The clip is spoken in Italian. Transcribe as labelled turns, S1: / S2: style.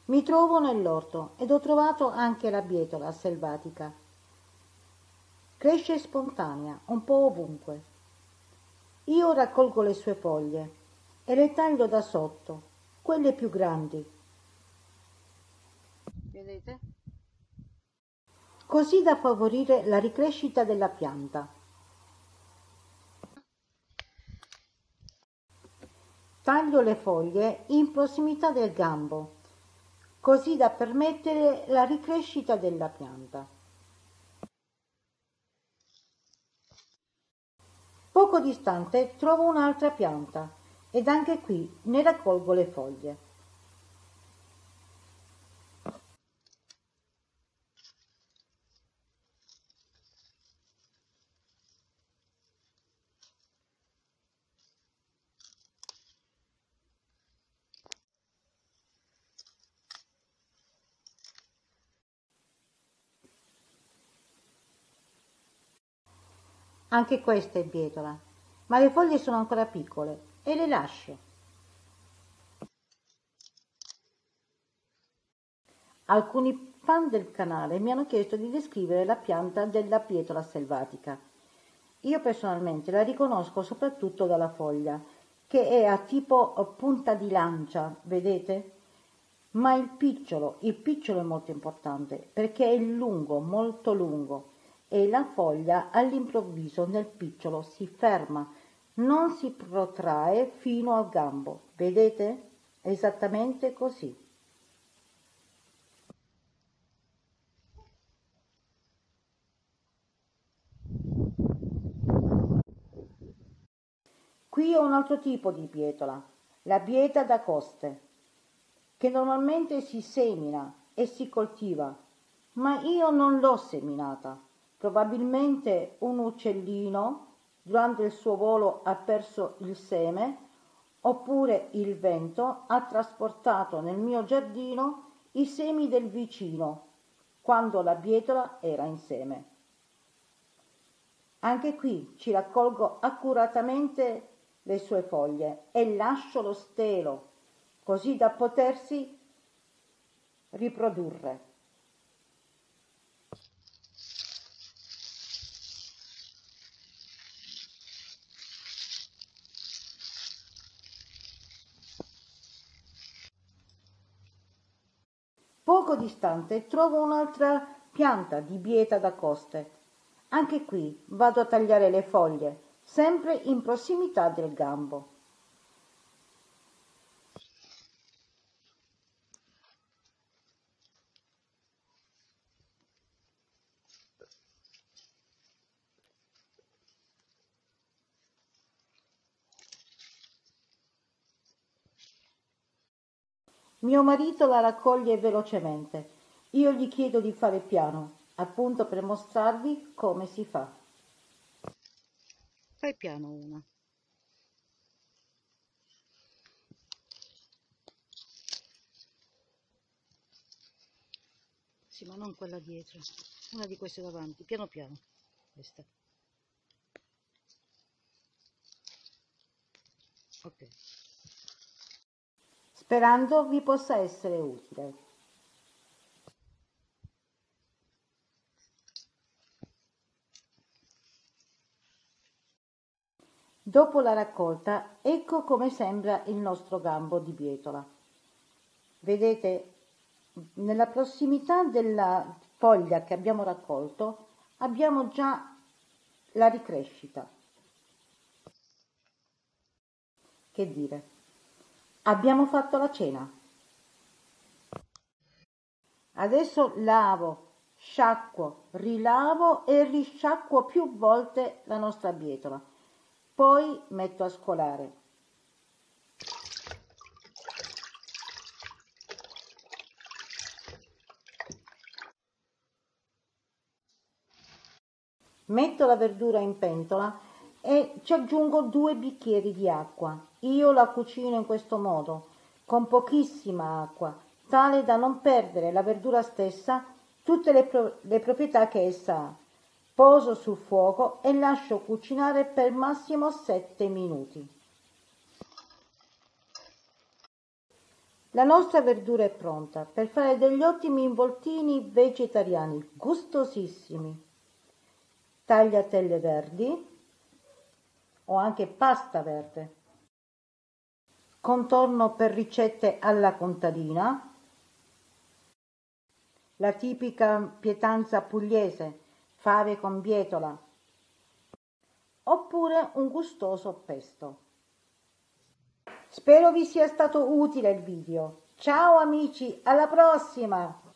S1: Mi trovo nell'orto ed ho trovato anche la bietola selvatica. Cresce spontanea, un po' ovunque. Io raccolgo le sue foglie e le taglio da sotto, quelle più grandi. Vedete? Così da favorire la ricrescita della pianta. Taglio le foglie in prossimità del gambo, così da permettere la ricrescita della pianta. Poco distante trovo un'altra pianta ed anche qui ne raccolgo le foglie. Anche questa è bietola, ma le foglie sono ancora piccole e le lascio. Alcuni fan del canale mi hanno chiesto di descrivere la pianta della bietola selvatica. Io personalmente la riconosco soprattutto dalla foglia, che è a tipo punta di lancia, vedete? Ma il picciolo è molto importante perché è lungo, molto lungo, e la foglia all'improvviso nel picciolo si ferma, non si protrae fino al gambo, vedete? Esattamente così. Qui ho un altro tipo di bietola, la bieta da coste, che normalmente si semina e si coltiva, ma io non l'ho seminata. Probabilmente un uccellino durante il suo volo ha perso il seme, oppure il vento ha trasportato nel mio giardino i semi del vicino quando la bietola era in seme. Anche qui ci raccolgo accuratamente le sue foglie e lascio lo stelo così da potersi riprodurre. Poco distante trovo un'altra pianta di bieta da coste. Anche qui vado a tagliare le foglie, sempre in prossimità del gambo. Mio marito la raccoglie velocemente. Io gli chiedo di fare piano, appunto per mostrarvi come si fa. Fai piano una. Sì, ma non quella dietro, una di queste davanti, piano piano. Questa. Ok. Sperando vi possa essere utile. Dopo la raccolta, ecco come sembra il nostro gambo di bietola. Vedete, nella prossimità della foglia che abbiamo raccolto, abbiamo già la ricrescita. Che dire, abbiamo fatto la cena. Adesso lavo, sciacquo, rilavo e risciacquo più volte la nostra bietola. Poi metto a scolare. Metto la verdura in pentola e ci aggiungo 2 bicchieri di acqua. Io la cucino in questo modo, con pochissima acqua, tale da non perdere la verdura stessa tutte le proprietà che essa ha. Poso sul fuoco e lascio cucinare per massimo 7 minuti. La nostra verdura è pronta per fare degli ottimi involtini vegetariani, gustosissimi. Tagliatelle verdi o anche pasta verde. Contorno per ricette alla contadina. La tipica pietanza pugliese, fave con bietola. Oppure un gustoso pesto. Spero vi sia stato utile il video. Ciao amici, alla prossima!